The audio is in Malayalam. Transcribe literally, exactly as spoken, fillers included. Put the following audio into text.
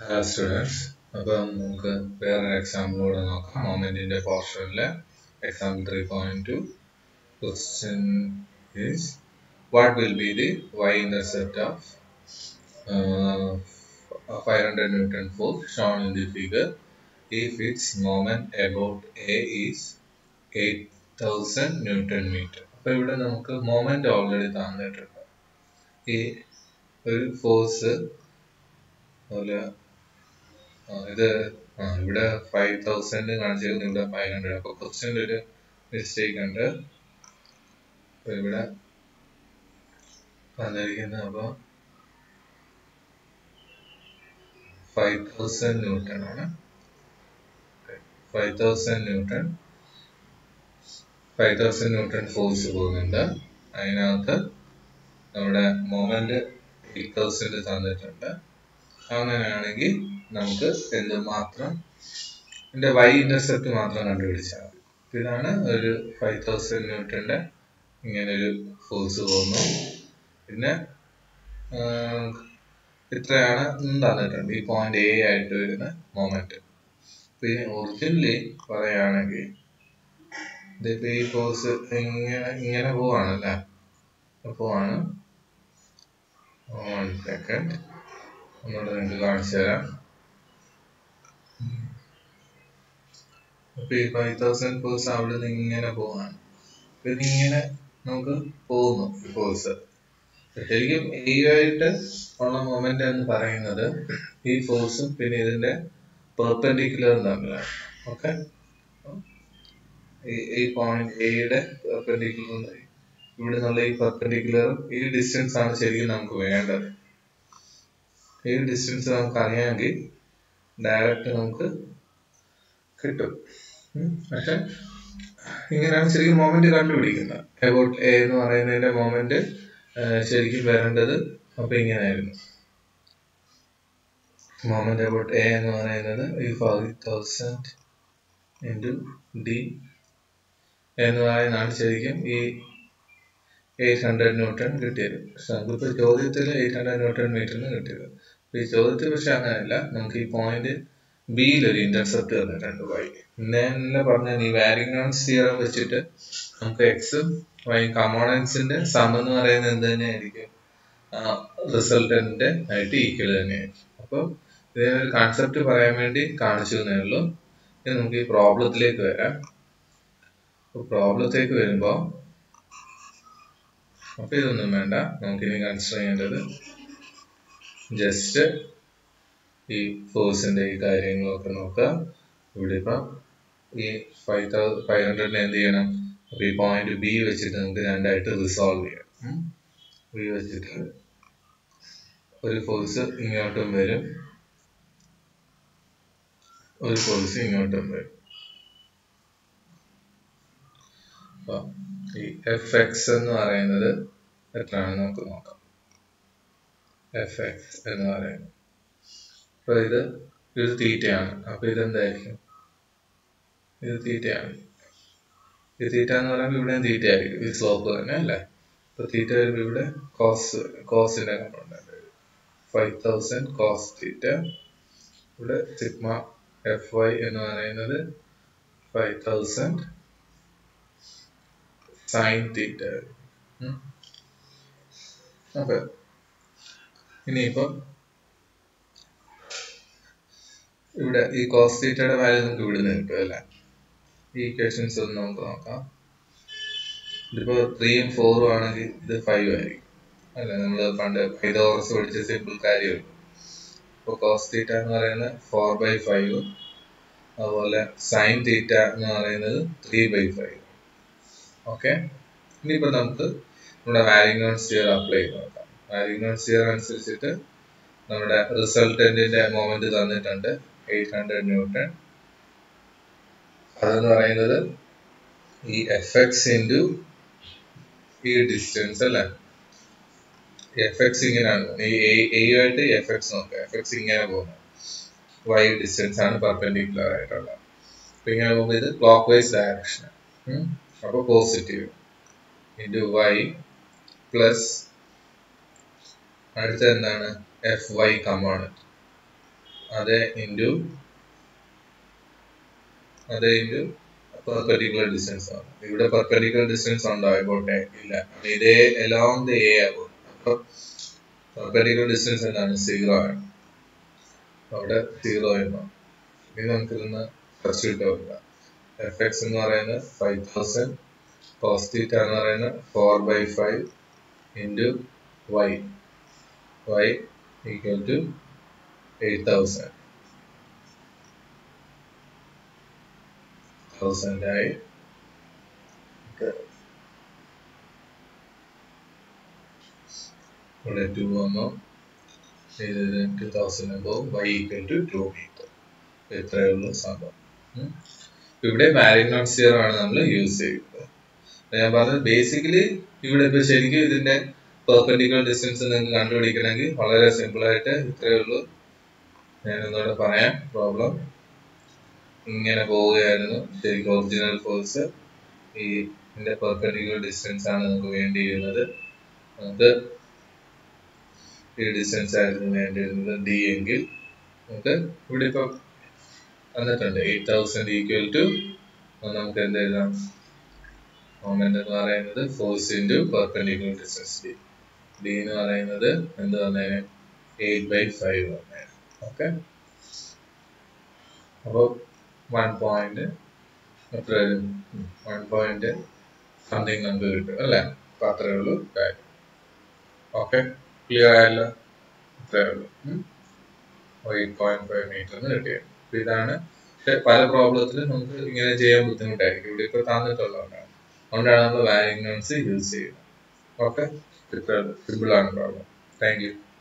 Hello students. അപ്പോൾ നമുക്ക് വേറൊരു എക്സാമ്പിളോടെ നോക്കാം. മൊമെന്റിന്റെ പോർഷനിലെ example three point two. Question is, what will be the y-intercept of uh, five hundred Newton force shown in the figure if its moment about A is eight thousand Newton meter? അപ്പോൾ ഇവിടെ നമുക്ക് മൊമെന്റ് ഓൾറെഡി തന്നിട്ടുണ്ട്. ഈ ഒരു ഫോഴ്സ് അതുപോലെ ഇത് ഇവിടെ ഫൈവ് തൗസൻഡ് കാണിച്ചിരുന്നു, ഇവിടെ ഫൈവ് ഹൺഡ്രഡ്. അപ്പൊ ക്വസ്റ്റ്യനിൽ ഒരു മിസ്റ്റേക്ക് ഉണ്ട്. അപ്പൊ ഇവിടെ വന്നിരിക്കുന്നത് അപ്പൊ ഫൈവ് തൗസൻഡ് ന്യൂട്ടൺ ആണ്. Five thousand newton five thousand newton force പോകുന്നുണ്ട്. അതിനകത്ത് നമ്മുടെ മൊമെന്റ് എയ്റ്റ് തൗസൻഡ് തന്നിട്ടുണ്ട്. അങ്ങനെയാണെങ്കിൽ നമുക്ക് എന്ത് മാത്രം ഇതിന്റെ വൈ ഇന്റർസെപ്റ്റ് മാത്രം കണ്ടുപിടിച്ചാൽ മതി. ഇതാണ് ഒരു ഫൈവ് തൗസൻഡ് ന്യൂട്ടന്റെ ഇങ്ങനെ ഒരു ഫോഴ്സ് പോകുന്നു. പിന്നെ ഇത്രയാണ് തന്നിട്ടുണ്ട് ഈ പോയിന്റ് എ ആയിട്ട് വരുന്ന മൊമെന്റ്. പിന്നെ ഒറിജിനലി പറയുകയാണെങ്കിൽ ഇതിപ്പോ ഈ ഫോഴ്സ് ഇങ്ങനെ ഇങ്ങനെ പോവാണല്ലേ, പോവാണ്. വൺ സെക്കൻഡ് ഒന്നുകൂടെ നിങ്ങൾക്ക് കാണിച്ചു തരാം. അപ്പൊ ഈ ഫൈവ് തൗസൻഡ് ഫോഴ്സ് അവിടെ നിന്ന് ഇങ്ങനെ പോവാണ്. ഇതിങ്ങനെ നമുക്ക് പോകുന്നു ഈ ഫോഴ്സ്. ശരിക്കും ഈ ആയിട്ട് ഉള്ള മൊമെന്റ് എന്ന് പറയുന്നത് ഈ ഫോഴ്സും പിന്നെ ഇതിന്റെ പെർപെൻഡിക്കുലർ തമ്മിലാണ്. ഓക്കെ, ഈ പോയിന്റ് എയുടെ പെർപെൻഡിക്കുലർ, ഇവിടെ നിന്നുള്ള ഈ പെർപെൻഡിക്കുലർ, ഈ ഡിസ്റ്റൻസ് ആണ് ശരിക്കും നമുക്ക് വേണ്ടത്. ഈ ഡിസ്റ്റൻസ് നമുക്ക് അറിയാമെങ്കിൽ ഡയറക്റ്റ് നമുക്ക് കിട്ടും. പക്ഷെ ഇങ്ങനെയാണ് ശരിക്കും മൊമെന്റ് കണ്ടുപിടിക്കുന്നത്. എബൌട്ട് എ എന്ന് പറയുന്നതിന്റെ മൊമെന്റ് ശരിക്കും വരേണ്ടത് അപ്പൊ ഇങ്ങനെയായിരുന്നു. മൊമെന്റ് എബൌട്ട് എ എന്ന് പറയുന്നത് ഈ ഫൈവ് തൗസൻഡ് ഇൻറ്റു ഡി എന്ന് പറയുന്നതാണ് ശരിക്കും ഈ എയ്റ്റ് ഹൺഡ്രഡ് ന്യൂട്ടൺ കിട്ടിയത്. പക്ഷെ നമുക്കിപ്പോ ചോദ്യത്തിൽ എയ്റ്റ് ഹൺഡ്രഡ് ന്യൂട്ടൺ മീറ്ററിന് കിട്ടിയത്. ഈ ചോദ്യത്തിൽ പക്ഷെ അങ്ങനെയല്ല, നമുക്ക് ഈ പോയിന്റ് ബിയിൽ ഒരു ഇന്റർസെപ്റ്റ് തന്നിട്ടുണ്ട് വൈ. ഇന്നെ പറഞ്ഞ ഈ വാരിയൻസ് തിയറം വെച്ചിട്ട് നമുക്ക് എക്സും വൈ കമ്പോണൻസിന്റെ സം എന്ന് പറയുന്നത് എന്ത് തന്നെയായിരിക്കും, റിസൾട്ടന്റിന്റെ ആയിട്ട് ഈക്വൽ തന്നെയായിരിക്കും. അപ്പൊ ഇതിനൊരു കൺസെപ്റ്റ് പറയാൻ വേണ്ടി കാണിച്ചു തന്നേ ഉള്ളൂ. ഇനി നമുക്ക് ഈ പ്രോബ്ലത്തിലേക്ക് വരാം. പ്രോബ്ലത്തിലേക്ക് വരുമ്പോ അപ്പൊ ഇതൊന്നും വേണ്ട, നമുക്കിനി കൺസിഡർ ചെയ്യേണ്ടത് ജസ്റ്റ് ഈ ഫോഴ്സിന്റെ ഈ കാര്യങ്ങളൊക്കെ നോക്കുക. ഇവിടെ ഇപ്പൊ ഈ ഫൈവ് തൗസൻഡ് ഫൈവ് ഹൺഡ്രഡിനെ എന്ത് ചെയ്യണം, അപ്പൊ ഈ പോയിന്റ് ബി വെച്ചിട്ട് നമുക്ക് രണ്ടായിട്ട് റിസോൾവ് ചെയ്യാം. ബി വെച്ചിട്ട് ഒരു ഫോഴ്സ് ഇങ്ങോട്ടും വരും, ഒരു ഫോഴ്സ് ഇങ്ങോട്ടും വരും. അപ്പൊ ഈ എഫ് എക്സ് എന്ന് പറയുന്നത് എത്രയാണെന്ന് നമുക്ക് നോക്കാം. എഫ് എക്സ് എന്ന് പറയുന്നത് അപ്പൊ ഇത് ഇത് തീറ്റയാണ്. അപ്പൊ ഇതെന്തായിരിക്കും, ഇത് തീറ്റയാണ്. ഇത് തീറ്റ എന്ന് പറയുമ്പോൾ ഇവിടെ തീറ്റ ആയിരിക്കും, ഈ സ്ലോപ്പ് തന്നെ അല്ലേ. അപ്പൊ തീറ്റ വരുമ്പോ ഇവിടെ കോസ് കോസിന്റെ component five thousand cos theta. ഇവിടെ സിഗ്മ എഫ് വൈ എന്ന് പറയുന്നത് five thousand sine theta. Okay, ഇനിയിപ്പോ ഇവിടെ ഈ കോസ് തീറ്റയുടെ വാല്യൂ നമുക്ക് ഇവിടെ നിന്ന് കിട്ടും അല്ലെ. ഈ ഇക്വേഷൻസ് ഒന്ന് നമുക്ക് നോക്കാം. ഇതിപ്പോ ത്രീയും ഫോറും ആണെങ്കിൽ ഇത് ഫൈവ് ആയിരിക്കും അല്ലെ. നമ്മള് പണ്ട് പൈതോറസ് പഠിച്ച സിമ്പിൾ കാര്യമുള്ളൂ. ഇപ്പൊ കോസ് തീറ്റ എന്ന് പറയുന്നത് ഫോർ ബൈ ഫൈവ്, അതുപോലെ സൈൻ തീറ്റ എന്ന് പറയുന്നത് ത്രീ ബൈ ഫൈവ്. ഓക്കെ, ഇനിയിപ്പോ നമുക്ക് നമ്മുടെ വാരിയൻസ് തിയറം അപ്ലൈ ചെയ്ത് നോക്കാം. വാരിയൻസ് തിയറം അനുസരിച്ചിട്ട് നമ്മുടെ റിസൾട്ടന്റിന്റെ മൊമെന്റ് തന്നിട്ടുണ്ട് എയ്റ്റ് ഹൺഡ്രഡ് ന്യൂട്ടൺ. അതെന്ന് പറയുന്നത് ഈ എഫ് എക്സ് ഇൻറ്റു ഈ ഡിസ്റ്റൻസ് അല്ലെ. എഫ് എക്സ് ഇങ്ങനെയാണ്, ഈ ആയിട്ട് എഫ് എക്സ് നോക്കുക. എഫ് എക്സ് ഇങ്ങനെ പോകുന്നത് വൈ ഡിസ്റ്റൻസ് ആണ് പെർപെൻഡിക്കുലർ ആയിട്ടുള്ളത്. അപ്പൊ ഇങ്ങനെ പോകുമ്പോൾ ഇത് ക്ലോക്ക് വൈസ് ഡയറക്ഷൻ. അപ്പൊ പോസിറ്റീവ് ഇൻറ്റു വൈ പ്ലസ് അടുത്ത എന്താണ് എഫ് വൈ കമ്പോണന്റ്. അത് ഇൻറ്റു അത് ഇൻറ്റു പെർപെൻഡിക്കുലർ ഡിസ്റ്റൻസ് ആണ്. ഇവിടെ പെർപെൻഡിക്കുലർ ഡിസ്റ്റൻസ് ഉണ്ടോ ആയിക്കോട്ടെ? ഇല്ല. ഇതേ എലോങ് ദ എ ആകും. അപ്പൊ പെർപെൻഡിക്കുലർ ഡിസ്റ്റൻസ് എന്താണ്? സീറോ ആണ്. അവിടെ സീറോ ആയിരുന്നു. ഇനി നമുക്ക് ഇതൊന്ന് സബ്സ്റ്റിറ്റ്യൂട്ട് കൊടുക്കാം. എഫ് എക്സ് എന്ന് പറയുന്നത് ഫൈവ് തൗസൻഡ്, കോസ് തീറ്റ എന്ന് പറയുന്നത് four by five into Y Y equal to eight thousand thousand ആയി. ഇവിടെ ടു വന്നു. ടു തൗസൻഡ് പോകും. Y equal to two metre. ഇത്രയേ ഉള്ളൂ സംഭവം. ഇവിടെ മാരിനോട്ട് സിയർ ആണ് നമ്മൾ യൂസ് ചെയ്യുന്നത്. ഞാൻ പറഞ്ഞത് ബേസിക്കലി ഇവിടെ ഇപ്പൊ ശരിക്കും ഇതിന്റെ പെർപെൻഡിക്കുലർ ഡിസ്റ്റൻസ് നിങ്ങൾക്ക് കണ്ടുപിടിക്കണമെങ്കിൽ വളരെ സിമ്പിൾ ആയിട്ട് ഇത്രയേ ഉള്ളൂ. ഞാനൊന്നുകൂടെ പറയാം. പ്രോബ്ലം ഇങ്ങനെ പോവുകയായിരുന്നു. ശരിക്കും ഒറിജിനൽ ഫോഴ്സ് ഈ ഇതിന്റെ പെർപെൻഡിക്കുലർ ഡിസ്റ്റൻസ് ആണ് നമുക്ക് വേണ്ടിയിരുന്നത്. നമുക്ക് ഈ ഡിസ്റ്റൻസ് ആയിരുന്നു വേണ്ടിയിരുന്നത് ഡി എങ്കിൽ നമുക്ക് ഇവിടെ ഇപ്പൊ വന്നിട്ടുണ്ട് എയ്റ്റ് തൗസൻഡ് ഈക്വൽ ടു നമുക്ക് എന്ത് എഴുതാം? മൊമെന്റ് എന്ന് പറയുന്നത് force into perpendicular distance D. D എന്ന് പറയുന്നത് എന്ത് വന്നേനെ? എയ്റ്റ് ബൈ ഫൈവ് വന്നേനെ. ഓക്കെ. അപ്പോൾ വൺ പോയിന്റ് എത്ര വൺ പോയിന്റ് സംതിങ് നമുക്ക് കിട്ടും അല്ലേ? അപ്പൊ അത്രയേ ഉള്ളൂ കാര്യം. ഓക്കെ, ക്ലിയർ ആയല്ലോ? അത്രയേ ഉള്ളൂ. എയ്റ്റ് പോയിന്റ് ഫൈവ് മീറ്റർ എന്ന് കിട്ടിയത്. ഇതാണ്. പക്ഷെ പല പ്രോബ്ലത്തിലും നമുക്ക് ഇങ്ങനെ ചെയ്യാൻ ബുദ്ധിമുട്ടായിരിക്കും. ഇവിടെ ഇപ്പൊ തന്നിട്ടുള്ളതാണ്. അതുകൊണ്ടാണ് നമ്മൾ വാരിയങ് നോട്ട്സ് യൂസ് ചെയ്യുന്നത്. ഓക്കെ, സിമ്പിൾ ആണ് പ്രോബ്ലം. Thank U.